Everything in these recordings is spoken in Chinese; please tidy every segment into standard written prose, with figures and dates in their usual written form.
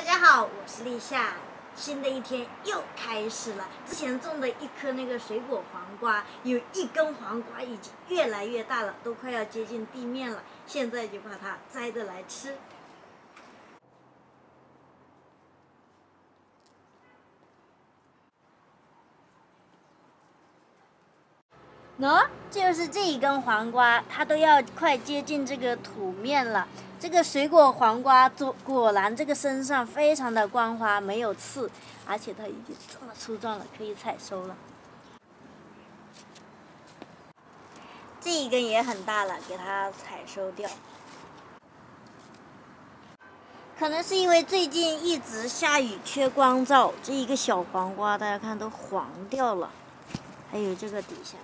家好，我是立夏，新的一天又开始了。之前种的一颗那个水果黄瓜，有一根黄瓜已经越来越大了，都快要接近地面了。现在就把它摘着来吃。就是这一根黄瓜，它都要快接近这个土面了。这个水果黄瓜果然这个身上非常的光滑，没有刺，而且它已经这么粗壮了，可以采收了。这一根也很大了，给它采收掉。可能是因为最近一直下雨缺光照，这一个小黄瓜大家看都黄掉了，还有这个底下。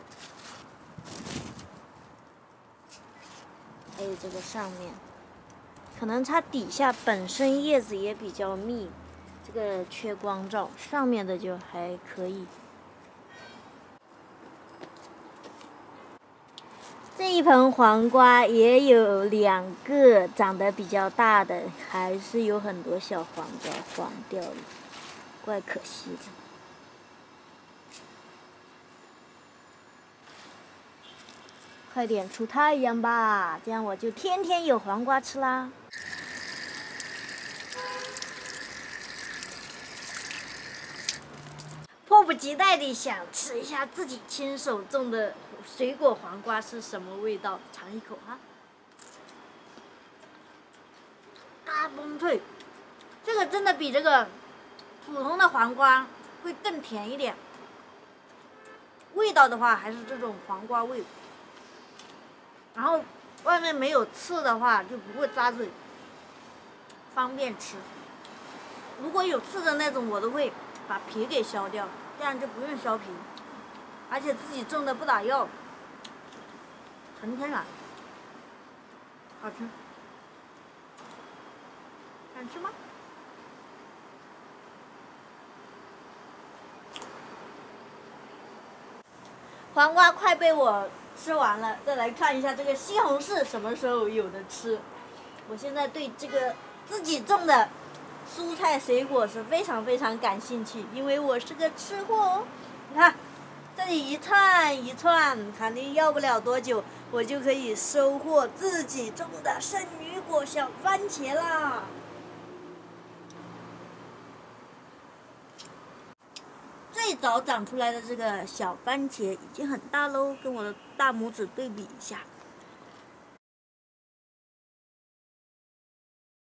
还有这个上面，可能它底下本身叶子也比较密，这个缺光照，上面的就还可以。这一盆黄瓜也有2个长得比较大的，还是有很多小黄瓜黄掉了，怪可惜的。快点出太阳吧，这样我就天天有黄瓜吃啦！迫不及待地想吃一下自己亲手种的水果黄瓜是什么味道，尝一口哈！大崩脆，这个真的比这个普通的黄瓜会更甜一点。味道的话还是这种黄瓜味。然后外面没有刺的话就不会扎嘴，方便吃。如果有刺的那种，我都会把皮给削掉，这样就不用削皮，而且自己种的不打药，纯天然，好吃。想吃吗？黄瓜快被我吃完了，再来看一下这个西红柿什么时候有的吃。我现在对这个自己种的蔬菜水果是非常非常感兴趣，因为我是个吃货哦。你看，这里一串一串，肯定要不了多久，我就可以收获自己种的圣女果小番茄啦。最早长出来的这个小番茄已经很大喽，跟我的大拇指对比一下。